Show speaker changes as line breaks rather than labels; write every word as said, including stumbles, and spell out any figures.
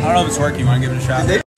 don't know if it's working. You want to give it a shot?